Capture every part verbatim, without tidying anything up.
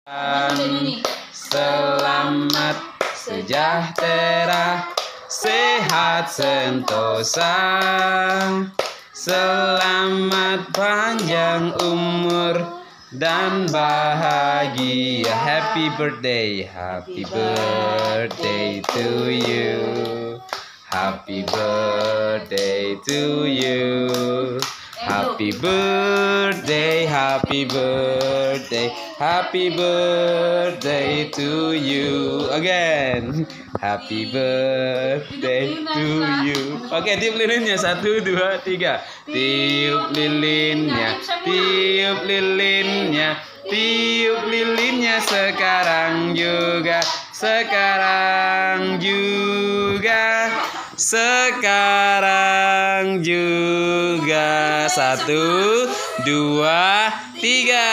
Selamat sejahtera, sehat sentosa, selamat panjang umur dan bahagia. Happy birthday, happy birthday to you, happy birthday to you, happy birthday, happy birthday, happy birthday to you again. Happy birthday to you. Oke, tiup lilinnya. Satu, dua, tiga. Tiup lilinnya, tiup lilinnya, tiup lilinnya sekarang juga, sekarang juga, sekarang juga. Satu, dua, tiga.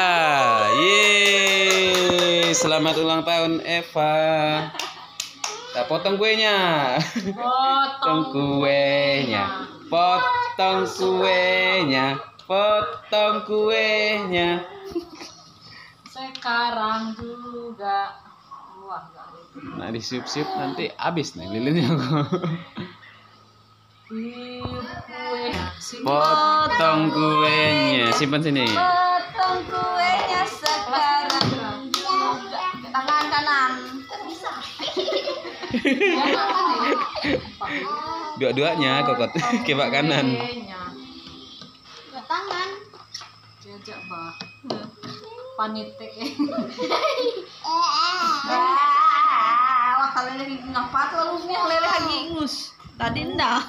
Yeay, selamat ulang tahun Eva. Kita potong kuenya. Potong kuenya. Potong kuenya. Potong kuenya. Sekarang juga. Wah, nah, disiup-siup nanti habis nih lilinnya. kue. Potong kuenya. Simpan sini. Potong kuenya sekarang juga. Tangan kanan. Bisa. Dua-duanya kokot kebak kanan. Dua tangan. Jajak bah. Panitek. Wah, kalian lagi ngapa tuh lu nih lele lagi ingus. Tadi ndak.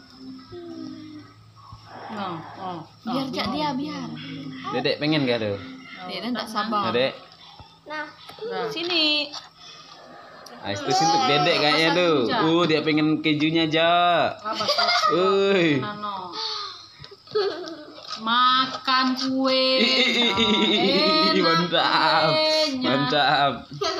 Nah, oh. Biar jak dia biar. Dedek pengen gak tuh? Dia enggak sabar. Dedek. Nah, sini. Ah, itu sih untuk dedek kayaknya tuh. Uh, dia pengen kejunya aja. Uy. Makan kue. Ih, mantap. Mantap.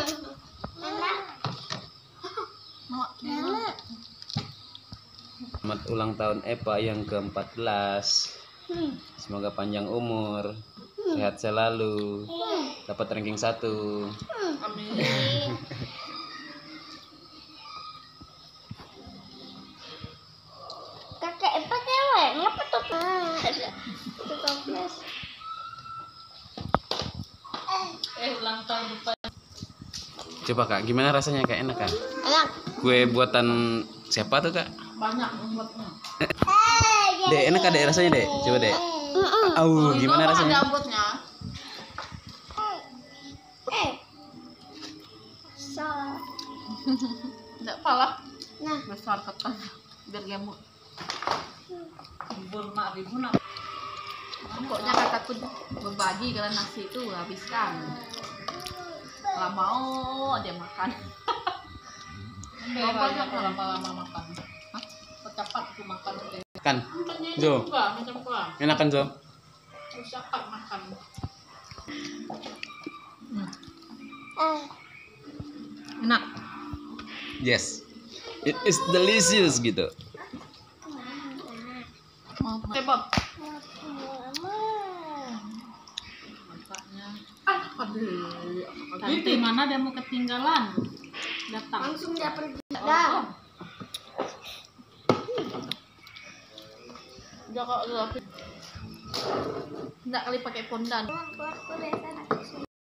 Selamat ulang tahun Eva yang ke empat belas. Semoga panjang umur, sehat selalu, dapat ranking satu. Amin. Kakek Eva cewek, ngapa tuh? Itu toples. Eh, ulang tahun depan. Coba Kak, gimana rasanya Kak? Enak Kak? Enak. Kue buatan siapa tuh Kak? Banyak membuatnya. Dek, enak Kak Dek rasanya Dek? Coba Dek. Au, gimana rasanya? Ada ambutnya. Enggak pala. Nah, Besar ketan biar gemuk. Bubur mak ribu nak. Pokoknya kataku berbagi kalau nasi itu habiskan. Kalau mau dia makan. Banyak lama-lama makan. Hah? Cepat aku makan. Kan? Jo. Macam gua. Enak kan Jo? Cepat makan. Enak. Yes. It is delicious gitu. Tebak. Ah, aduh. Nanti mana dia mau ketinggalan? Datang. langsung dia pergi. Oh. Dah. Udah kok udah. Enggak kali pakai pondan. Keluar keluar dari sana.